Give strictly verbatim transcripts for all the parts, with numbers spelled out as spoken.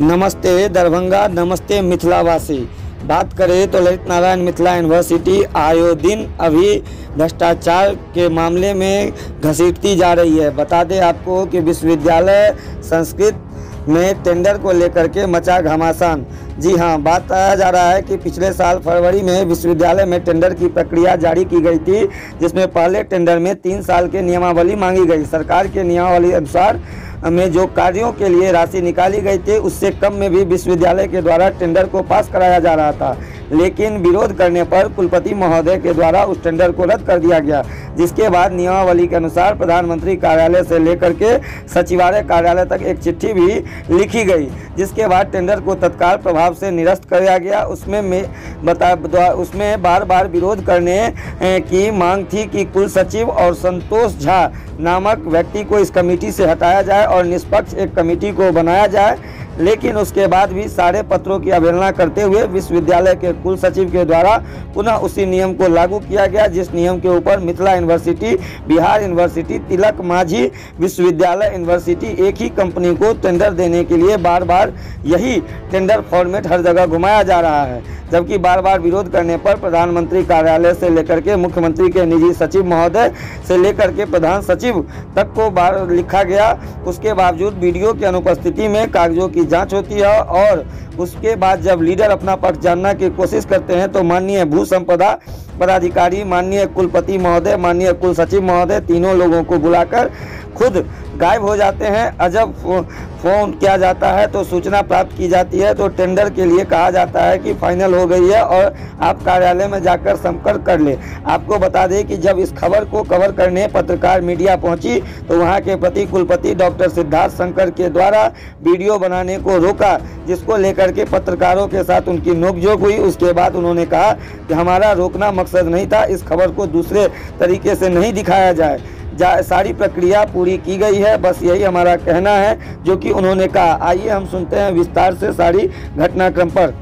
नमस्ते दरभंगा, नमस्ते मिथिलावासी। बात करें तो ललित नारायण मिथिला यूनिवर्सिटी आयो दिन अभी भ्रष्टाचार के मामले में घसीटती जा रही है। बता दें आपको कि विश्वविद्यालय संस्कृत में टेंडर को लेकर के मचा घमासान। जी हाँ, बात आया जा रहा है कि पिछले साल फरवरी में विश्वविद्यालय में टेंडर की प्रक्रिया जारी की गई थी, जिसमें पहले टेंडर में तीन साल के नियमावली मांगी गई। सरकार के नियमावली अनुसार में जो कार्यों के लिए राशि निकाली गई थी, उससे कम में भी विश्वविद्यालय के द्वारा टेंडर को पास कराया जा रहा था, लेकिन विरोध करने पर कुलपति महोदय के द्वारा उस टेंडर को रद्द कर दिया गया। जिसके बाद नियमावली के अनुसार प्रधानमंत्री कार्यालय से लेकर के सचिवालय कार्यालय तक एक चिट्ठी भी लिखी गई, जिसके बाद टेंडर को तत्काल प्रभाव से निरस्त कर दिया गया। उसमें में बता उसमें बार बार विरोध करने की मांग थी कि कुल सचिव और संतोष झा नामक व्यक्ति को इस कमेटी से हटाया जाए और निष्पक्ष एक कमेटी को बनाया जाए, लेकिन उसके बाद भी सारे पत्रों की अवहेलना करते हुए विश्वविद्यालय के कुल सचिव के द्वारा पुनः उसी नियम को लागू किया गया, जिस नियम के ऊपर मिथिला यूनिवर्सिटी, बिहार यूनिवर्सिटी, तिलक मांझी विश्वविद्यालय यूनिवर्सिटी एक ही कंपनी को टेंडर देने के लिए बार बार यही टेंडर फॉर्मेट हर जगह घुमाया जा रहा है। जबकि बार बार विरोध करने पर प्रधानमंत्री कार्यालय से लेकर के मुख्यमंत्री के निजी सचिव महोदय से लेकर के प्रधान सचिव तक को बार लिखा गया। उसके बावजूद वीडियो की अनुपस्थिति में कागजों की जांच होती है और उसके बाद जब लीडर अपना पक्ष जानने की कोशिश करते हैं तो माननीय भू संपदा पदाधिकारी, माननीय कुलपति महोदय, माननीय कुल सचिव महोदय तीनों लोगों को बुलाकर खुद गायब हो जाते हैं। अजब फोन किया जाता है तो सूचना प्राप्त की जाती है तो टेंडर के लिए कहा जाता है कि फाइनल हो गई है और आप कार्यालय में जाकर संपर्क कर ले। आपको बता दें कि जब इस खबर को कवर करने पत्रकार मीडिया पहुंची तो वहां के प्रति कुलपति डॉक्टर सिद्धार्थ शंकर के द्वारा वीडियो बनाने को रोका, जिसको लेकर के पत्रकारों के साथ उनकी नोकझोंक हुई। उसके बाद उन्होंने कहा कि हमारा रोकना मकसद नहीं था, इस खबर को दूसरे तरीके से नहीं दिखाया जाए। जा सारी प्रक्रिया पूरी की गई है, बस यही हमारा कहना है जो कि उन्होंने कहा। आइए हम सुनते हैं विस्तार से सारी घटनाक्रम पर।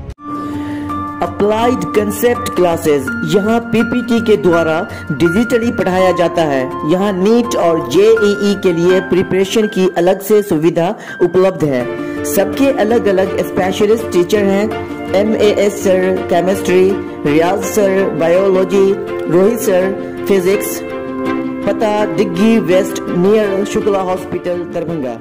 अप्लाइड कंसेप्ट क्लासेस यहाँ पीपीटी के द्वारा डिजिटली पढ़ाया जाता है। यहाँ नीट और जेईई के लिए प्रिपरेशन की अलग से सुविधा उपलब्ध है। सबके अलग अलग स्पेशलिस्ट टीचर हैं। M A S sir chemistry, Riyaz sir biology, Rohit sir physics. पता Diggi west near Shukla hospital Darbhanga.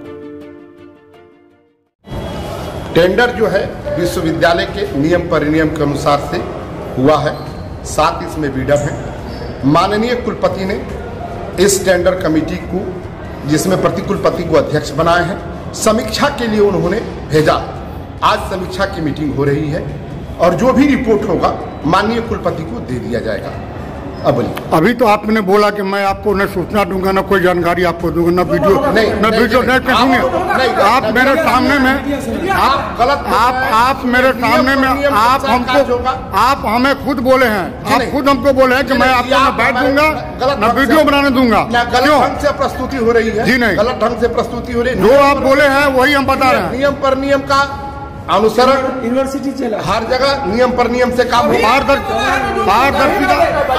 Tender जो है विश्वविद्यालय के नियम परिनियम के अनुसार से हुआ है, साथ इसमें बिडर है। माननीय कुलपति ने इस टेंडर कमेटी को, जिसमें प्रति कुलपति को अध्यक्ष बनाए हैं, समीक्षा के लिए उन्होंने भेजा। आज समीक्षा की मीटिंग हो रही है और जो भी रिपोर्ट होगा माननीय कुलपति को दे दिया जाएगा। अब अभी तो आपने बोला कि मैं आपको न सूचना दूंगा, न कोई जानकारी आपको दूंगा, न वीडियो नहीं, न वीडियो नहीं करेंगे। आप मेरे सामने में आप गलत आप आप मेरे सामने में आप हमको आप हमें खुद बोले हैं, आप खुद हमको बोले हैं कि मैं आपको न बैठ दूंगा, न वीडियो बनाने दूंगा। गलत ढंग से प्रस्तुति हो रही है। जी नहीं, गलत ढंग से प्रस्तुति हो रही है। जो आप बोले हैं वही हम बता रहे हैं। नियम पर नियम का अनुसरण यूनिवर्सिटी चला, हर जगह नियम पर नियम से काम हो। पारदर्शिता पारदर्शिता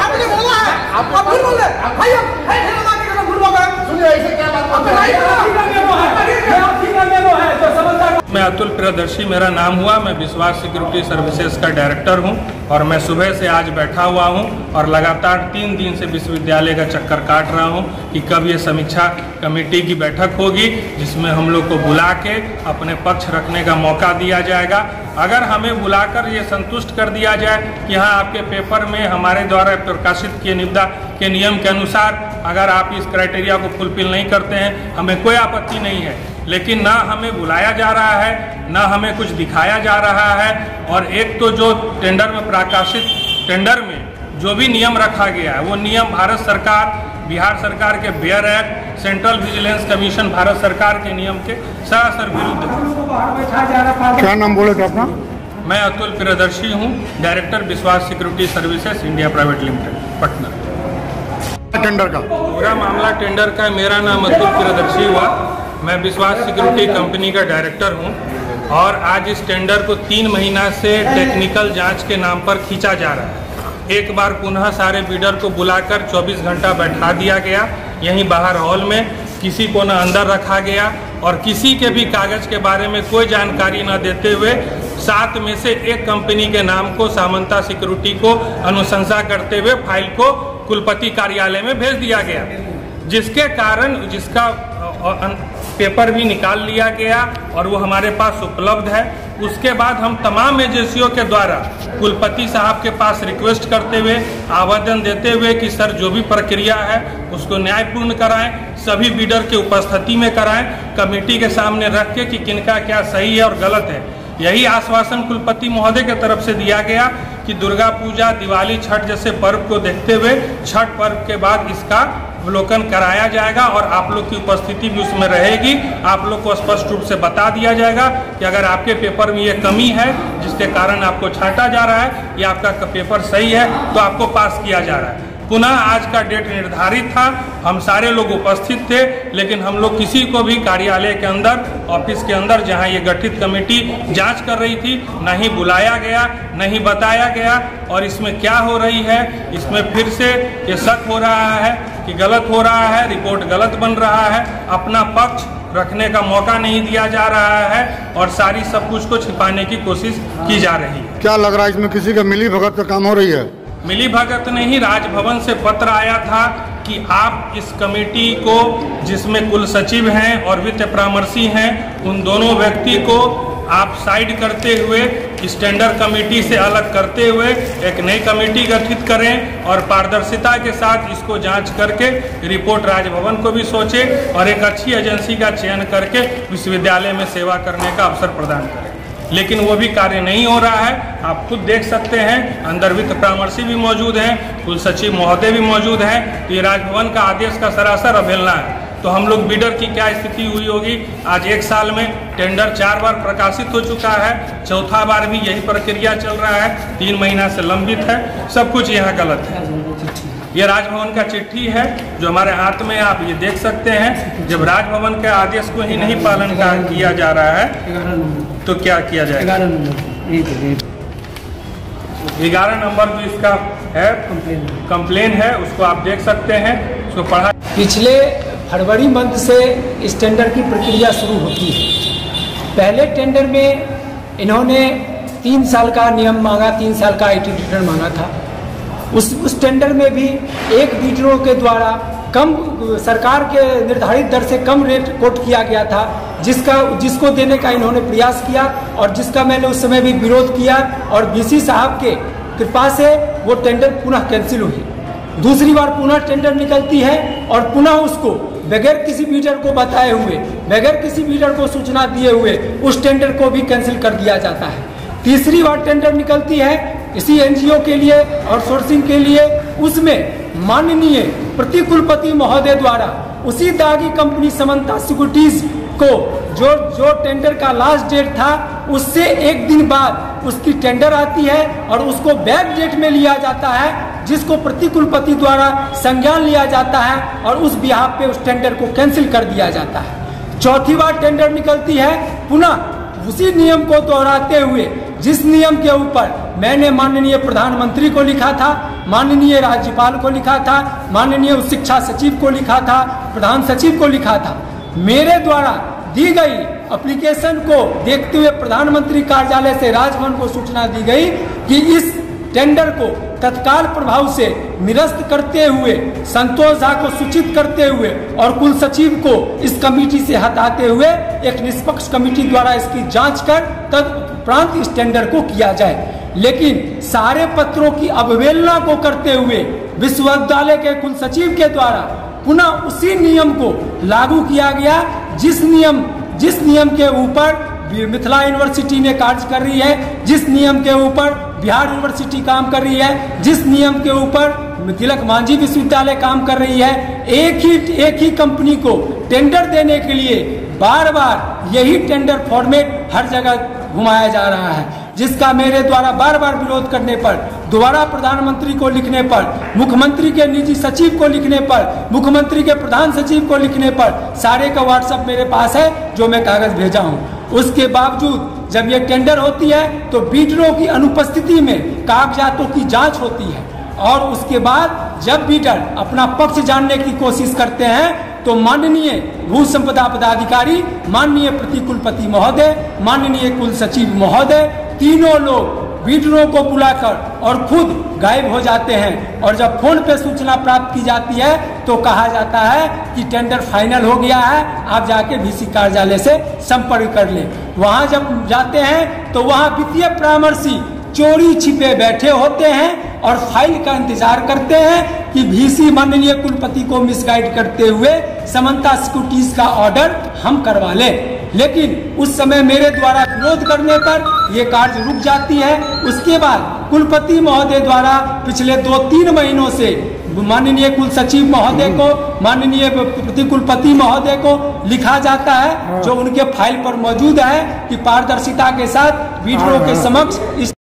मैं अतुल प्रियदर्शी मेरा नाम हुआ। मैं विश्वास सिक्योरिटी सर्विसेज का डायरेक्टर हूं और मैं सुबह से आज बैठा हुआ हूं और लगातार तीन दिन से विश्वविद्यालय का चक्कर काट रहा हूं कि कब ये समीक्षा कमेटी की बैठक होगी, जिसमें हम लोग को बुला के अपने पक्ष रखने का मौका दिया जाएगा। अगर हमें बुलाकर ये संतुष्ट कर दिया जाए कि हाँ, आपके पेपर में हमारे द्वारा प्रकाशित किए निविदा के नियम के अनुसार अगर आप इस क्राइटेरिया को फुलफिल नहीं करते हैं, हमें कोई आपत्ति नहीं है। लेकिन ना हमें बुलाया जा रहा है, ना हमें कुछ दिखाया जा रहा है। और एक तो जो टेंडर में प्रकाशित टेंडर में जो भी नियम रखा गया है वो नियम भारत सरकार, बिहार सरकार के bare act, central vigilance commission Bharat सरकार के नियम के सरासर विरुद्ध है। क्या नाम बोले थे अपना? मैं अतुल प्रियदर्शी हूँ, director Vishwas security services India private limited, Patna. Tender का पूरा मामला टेंडर का, मेरा नाम अतुल प्रियदर्शी हुआ। मैं विश्वास सिक्योरिटी कंपनी का डायरेक्टर हूं और आज इस टेंडर को तीन महीना से टेक्निकल जांच के नाम पर खींचा जा रहा है। एक बार पुनः सारे बिडर को बुलाकर चौबीस घंटा बैठा दिया गया यहीं बाहर हॉल में, किसी को न अंदर रखा गया और किसी के भी कागज के बारे में कोई जानकारी न देते हुए सात में से एक कंपनी के नाम को सामंता सिक्योरिटी को अनुशंसा करते हुए फाइल को कुलपति कार्यालय में भेज दिया गया, जिसके कारण जिसका पेपर भी निकाल लिया गया और वो हमारे पास उपलब्ध है। उसके बाद हम तमाम एजेंसियों के द्वारा कुलपति साहब के पास रिक्वेस्ट करते हुए आवेदन देते हुए कि सर जो भी प्रक्रिया है उसको न्यायपूर्ण कराएं, सभी बिडर के उपस्थिति में कराएं, कमेटी के सामने रख के कि किनका क्या सही है और गलत है। यही आश्वासन कुलपति महोदय की तरफ से दिया गया कि दुर्गा पूजा, दिवाली, छठ जैसे पर्व को देखते हुए छठ पर्व के बाद इसका अवलोकन कराया जाएगा और आप लोग की उपस्थिति भी उसमें रहेगी। आप लोग को स्पष्ट रूप से बता दिया जाएगा कि अगर आपके पेपर में ये कमी है जिसके कारण आपको छांटा जा रहा है या आपका पेपर सही है तो आपको पास किया जा रहा है। पुनः आज का डेट निर्धारित था, हम सारे लोग उपस्थित थे, लेकिन हम लोग किसी को भी कार्यालय के अंदर, ऑफिस के अंदर जहां ये गठित कमेटी जांच कर रही थी, नहीं बुलाया गया, नहीं बताया गया। और इसमें क्या हो रही है, इसमें फिर से ये शक हो रहा है कि गलत हो रहा है, रिपोर्ट गलत बन रहा है, अपना पक्ष रखने का मौका नहीं दिया जा रहा है और सारी सब कुछ को छिपाने की कोशिश की जा रही है। क्या लग रहा है इसमें किसी का मिली भगत का काम हो रही है? मिली भगत नहीं, राजभवन से पत्र आया था कि आप इस कमेटी को, जिसमें कुल सचिव हैं और वित्त परामर्शी हैं, उन दोनों व्यक्ति को आप साइड करते हुए इस टेंडर कमेटी से अलग करते हुए एक नई कमेटी गठित करें और पारदर्शिता के साथ इसको जांच करके रिपोर्ट राजभवन को भी सोचे और एक अच्छी एजेंसी का चयन करके विश्वविद्यालय में सेवा करने का अवसर प्रदान करें। लेकिन वो भी कार्य नहीं हो रहा है। आप खुद देख सकते हैं, अंदर वित्त परामर्शी भी मौजूद हैं, कुल सचिव महोदय भी मौजूद हैं। तो ये राजभवन का आदेश का सरासर अवहेलना है। तो हम लोग बिडर की क्या स्थिति हुई होगी। आज एक साल में टेंडर चार बार प्रकाशित हो चुका है, चौथा बार भी यही प्रक्रिया चल रहा है, तीन महीना से लंबित है। सब कुछ यहाँ गलत है। ये राजभवन का चिट्ठी है जो हमारे हाथ में, आप ये देख सकते हैं। जब राजभवन के आदेश को ही नहीं पालन किया जा रहा है तो क्या किया जाएगा। ग्यारह नंबर जो इसका है कंप्लेन है, उसको आप देख सकते हैं, उसको पढ़ा। पिछले फरवरी मंथ से इस टेंडर की प्रक्रिया शुरू होती है। पहले टेंडर में इन्होंने तीन साल का नियम मांगा, तीन साल का आईटी रिटर्न मांगा था। उस उस टेंडर में भी एक बिडरों के द्वारा कम, सरकार के निर्धारित दर से कम रेट कोट किया गया था, जिसका जिसको देने का इन्होंने प्रयास किया और जिसका मैंने उस समय भी विरोध किया और बीसी साहब के कृपा से वो टेंडर पुनः कैंसिल हुई। दूसरी बार पुनः टेंडर निकलती है और पुनः उसको बगैर किसी बीडर को बताए हुए, बगैर किसी बीडर को सूचना दिए हुए उस टेंडर को भी कैंसिल कर दिया जाता है। तीसरी बार टेंडर निकलती है इसी एनजीओ के लिए और सोर्सिंग के लिए, उसमें माननीय प्रतिकुलपति महोदय द्वारा उसी दागी कंपनी सामंता सिक्योरिटीज को जो जो टेंडर का लास्ट डेट था उससे एक दिन बाद उसकी टेंडर आती है और उसको बैक डेट में लिया जाता है, जिसको प्रतिकुलपति द्वारा संज्ञान लिया जाता है और उस बिहाफ पे उस टेंडर को कैंसिल कर दिया जाता है। चौथी बार टेंडर निकलती है, पुनः उसी नियम को दोहराते हुए, जिस नियम के ऊपर मैंने माननीय प्रधानमंत्री को लिखा था, माननीय राज्यपाल को लिखा था, माननीय शिक्षा सचिव को लिखा था, प्रधान सचिव को लिखा था, मेरे द्वारा दी गई एप्लीकेशन को देखते हुए प्रधानमंत्री कार्यालय से राजभवन को सूचना दी गई कि इस टेंडर को तत्काल प्रभाव से निरस्त करते हुए, संतोष झा को सूचित करते हुए और कुल सचिव को इस कमेटी से हटाते हुए एक निष्पक्ष कमेटी द्वारा इसकी जांच कर तत्परांत इस टेंडर को किया जाए। लेकिन सारे पत्रों की अवहेलना को करते हुए विश्वविद्यालय के कुल सचिव के द्वारा पुनः उसी नियम को लागू किया गया, जिस नियम जिस नियम के ऊपर मिथिला यूनिवर्सिटी ने कार्य कर रही है, जिस नियम के ऊपर बिहार यूनिवर्सिटी काम कर रही है, जिस नियम के ऊपर तिलक मांझी विश्वविद्यालय काम कर रही है। एक ही एक ही कंपनी को टेंडर देने के लिए बार बार यही टेंडर फॉर्मेट हर जगह घुमाया जा रहा है, जिसका मेरे द्वारा बार बार विरोध करने पर, दोबारा प्रधानमंत्री को लिखने पर, मुख्यमंत्री के निजी सचिव को लिखने पर, मुख्यमंत्री के प्रधान सचिव को लिखने पर, सारे का व्हाट्सएप मेरे पास है जो मैं कागज भेजा हूँ। उसके बावजूद जब ये टेंडर होती है तो बीडरों की अनुपस्थिति में कागजातों की जांच होती है और उसके बाद जब बीडर अपना पक्ष जानने की कोशिश करते हैं तो माननीय भू संपदा पदाधिकारी, माननीय प्रतिकुलपति महोदय, माननीय कुल सचिव महोदय, तीनों लोग वीडियो को बुलाकर और खुद गायब हो जाते हैं। और जब फोन पे सूचना प्राप्त की जाती है तो कहा जाता है कि टेंडर फाइनल हो गया है, आप जाके वीसी कार्यालय से संपर्क कर लें। वहां जब जाते हैं तो वहां वित्तीय परामर्शी चोरी छिपे बैठे होते हैं और फाइल का इंतजार करते हैं कि वीसी माननीय कुलपति को मिसगाइड करते हुए समन्ता सिक्योरिटीज का ऑर्डर हम करवा लें। लेकिन उस समय मेरे द्वारा विरोध करने पर ये कार्य रुक जाती है। उसके बाद कुलपति महोदय द्वारा पिछले दो तीन महीनों से माननीय कुल सचिव महोदय को, माननीय प्रतिकुलपति महोदय को लिखा जाता है, जो उनके फाइल पर मौजूद है कि पारदर्शिता के साथ वीडियो के समक्ष इस